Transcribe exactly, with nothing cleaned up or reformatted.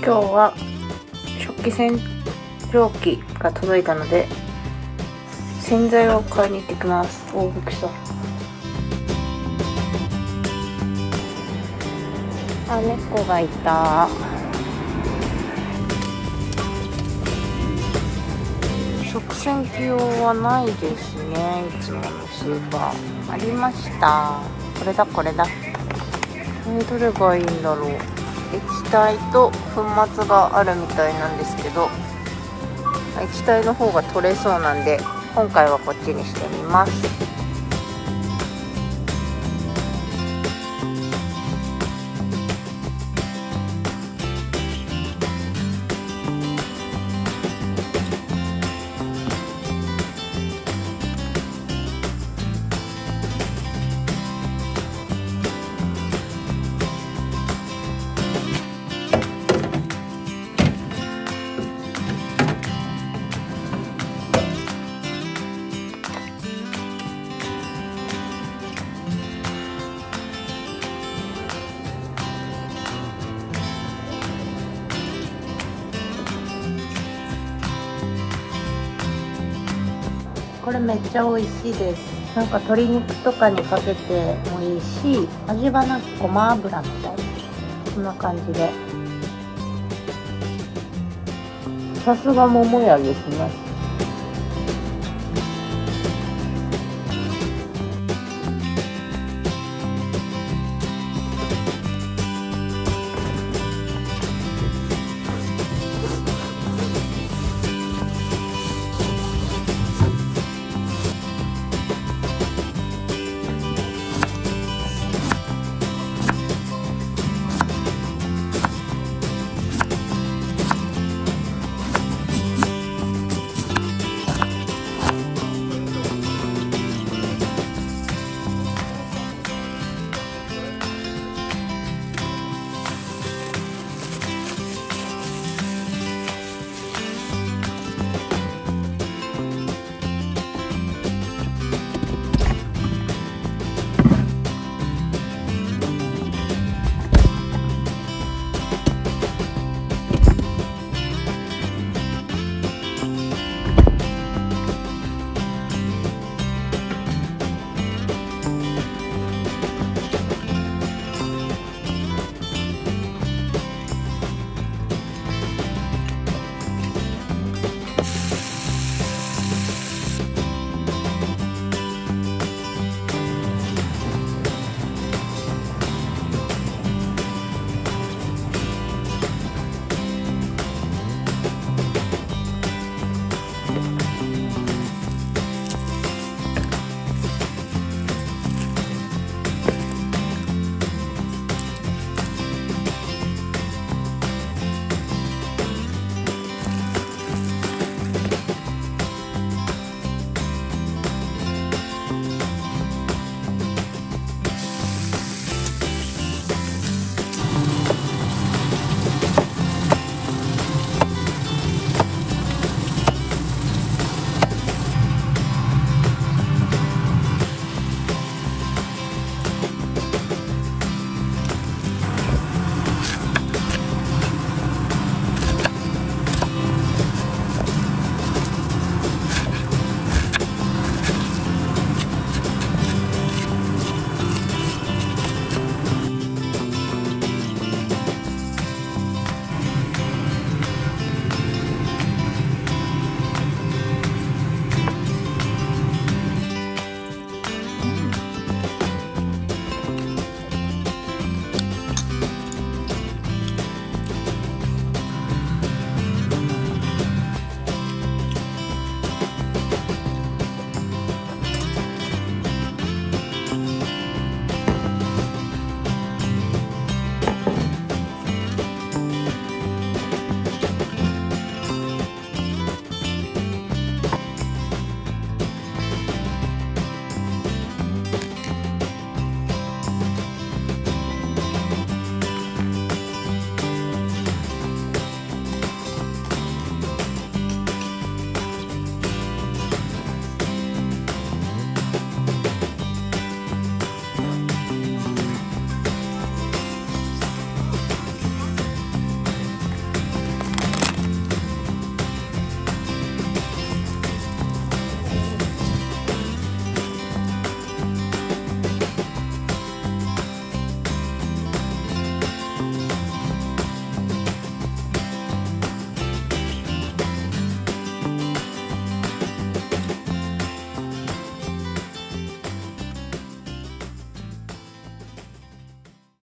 今日は食器洗浄機が届いたので洗剤を買いに行ってきます。大ぶきさ。あ、猫がいた。食洗機用はないですね。いつものスーパーありました。これだこれだ。えー、どれがいいんだろう。液体と粉末があるみたいなんですけど、液体の方が取れそうなんで今回はこっちにしてみます。これめっちゃ美味しいです。なんか鶏肉とかにかけてもいいし、味はなんかごま油みたいな、こんな感じで。さすが桃屋ですね。